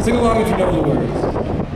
Sing along if you know the words.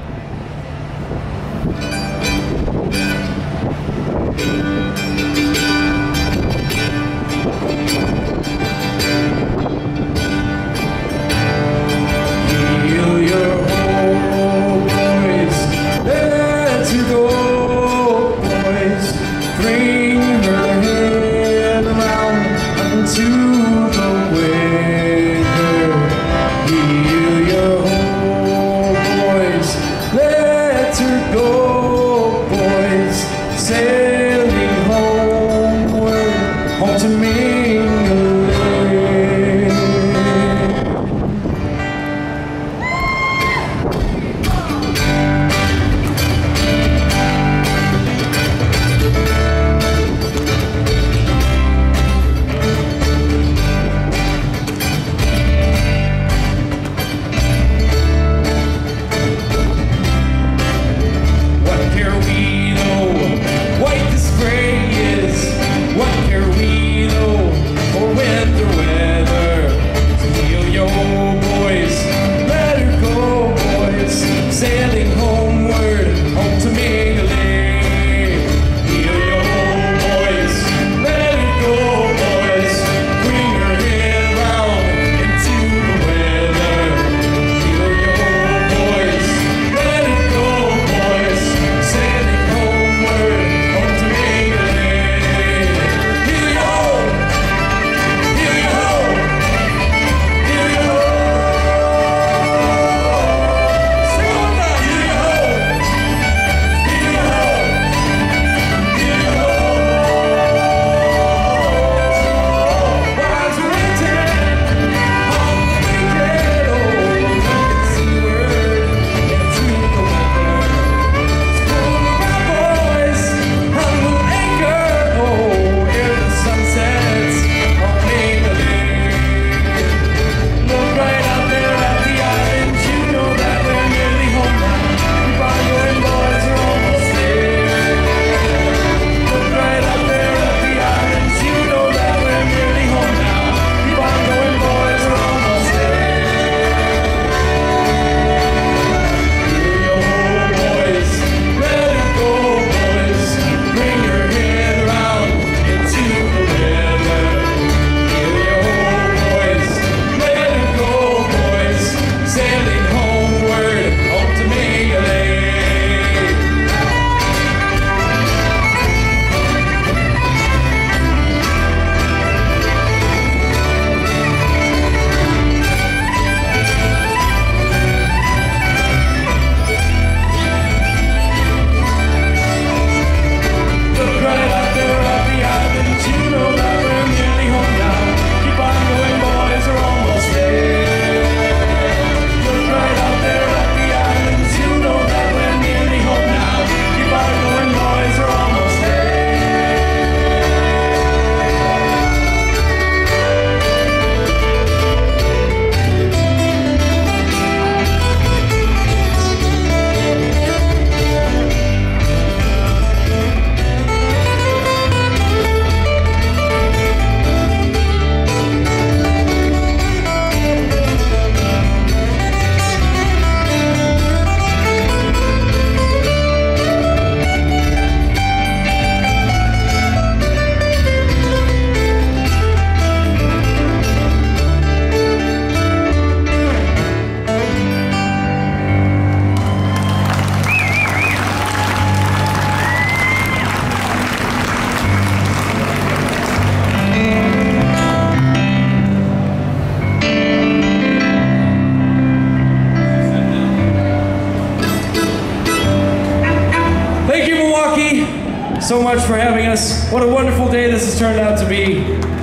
So much for having us. What a wonderful day this has turned out to be.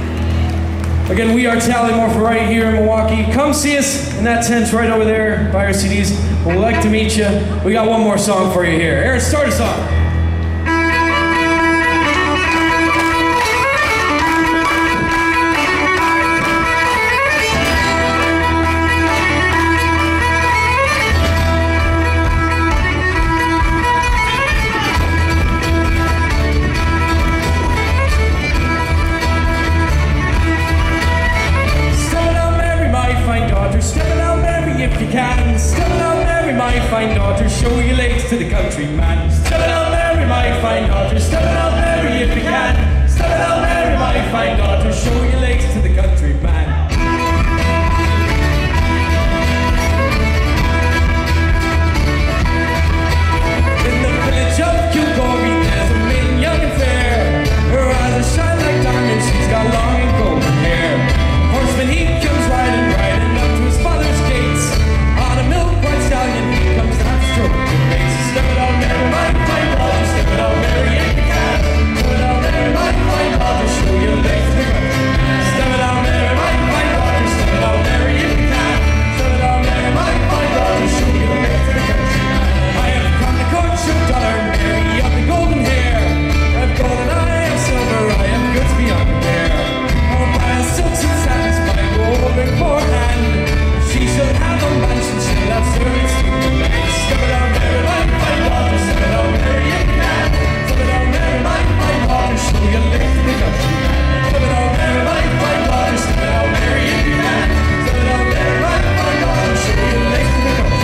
Again, we are Tallymoore for right here in Milwaukee. Come see us in that tent right over there, buy our CDs. We'd like to meet you. We got one more song for you here. Aaron, start us off. Stepping out, Mary, if you can. Step it out, Mary, my fine daughter, show your legs to the countryman. Step it out, Mary, my fine daughter, step it out, Mary, if you can. Step it out, Mary, my fine daughter, show your legs to the countryman. Shine like diamonds, she's got long and golden hair. Horseman, he comes riding up to his father's gates. On a milk-white stallion, he comes down stroking the pace. Step it out, Mary, my fine daughter, step it out, Mary, if you can. Step it out, Mary, my fine daughter, show your legs to the countryman. Step it out, Mary, my fine daughter, step it out, Mary, if you can. Step it out, Mary, my fine daughter, show your legs to the countryman. I have come to coach your daughter, Mary, of the golden hair. I've golden eyes, silver, I am goods beyond compare. I'll buy a silks and satins by golden forehand. She shall have a mansion, she'll have servants to the land. Step it out, Mary, my fine daughter, step it out, Mary, if you can. Step it out, Mary, my fine daughter, show your legs to the countryman. Step it out, Mary, my fine daughter, step it out, Mary, if you can. Step it out, Mary, my fine daughter, show your legs to the countryman.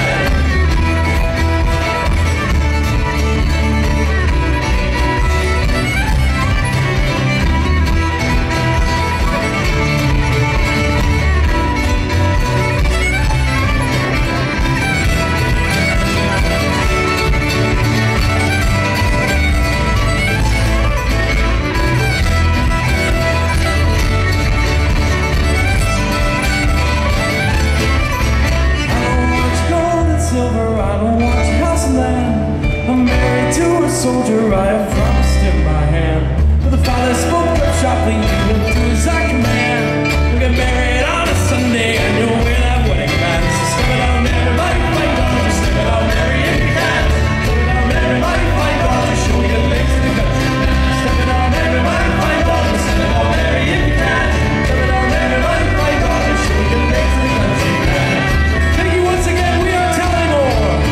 Soldier, I have promised him my hand. But the father spoke up sharply, he will do as I command. We'll get married on a Sunday and you'll wear that wedding band. So step it out, Mary, my fine daughter, step it out, Mary, if you can. Step it out, Mary, my fine daughter, show your legs to the countryman. Step it out, Mary, my fine daughter, step it out, Mary, if you can. Step it out, Mary, my fine daughter, show your legs to the countryman. Thank you once again, we are Tallymoore.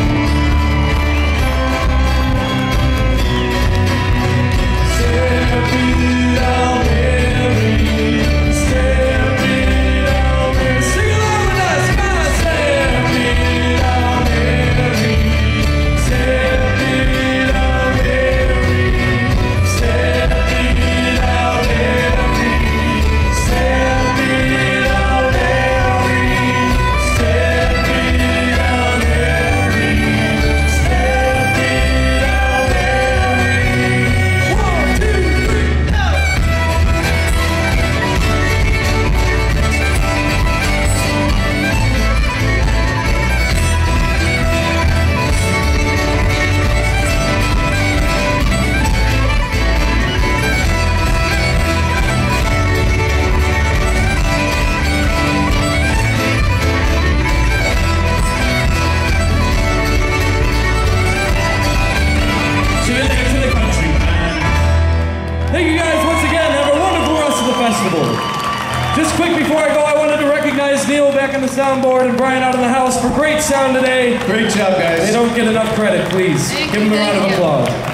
Just quick before I go, I wanted to recognize Neil back on the soundboard and Brian out in the house for great sound today. Great job, guys. They don't get enough credit, please. Give them a round of applause.